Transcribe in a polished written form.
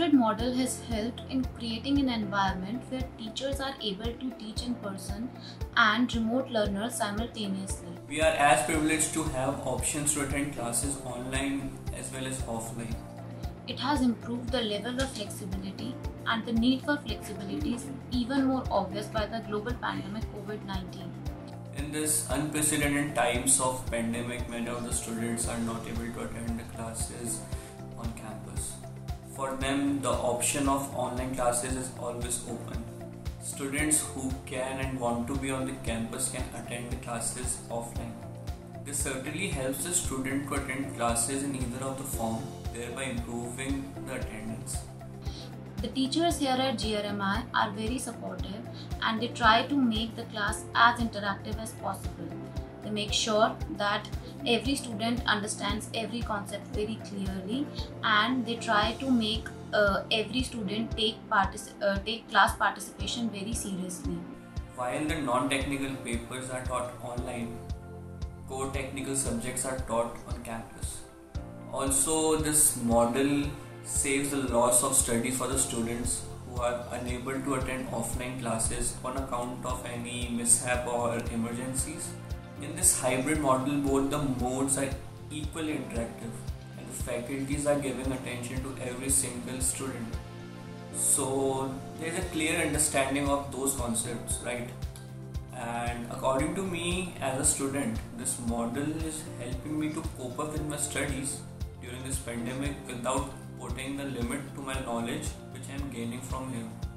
hybrid model has helped in creating an environment where teachers are able to teach in person and remote learners simultaneously. We are as privileged to have options to attend classes online as well as offline. It has improved the level of flexibility, and the need for flexibility is even more obvious by the global pandemic COVID-19. In this unprecedented times of pandemic, many of the students are not able to attend the classes on campus. For them, the option of online classes is always open. Students who can and want to be on the campus can attend the classes offline. This certainly helps the student to attend classes in either of the form, thereby improving the attendance. The teachers here at GRMI are very supportive, and they try to make the class as interactive as possible. They make sure that every student understands every concept very clearly, and they try to make every student take class participation very seriously. While the non-technical papers are taught online, core technical subjects are taught on campus. Also, this model saves the loss of study for the students who are unable to attend offline classes on account of any mishap or emergencies. In this hybrid model, both the modes are equally interactive and the faculties are giving attention to every single student. So there is a clear understanding of those concepts, right? And according to me as a student, this model is helping me to cope up with my studies during this pandemic without putting the limit to my knowledge which I am gaining from here.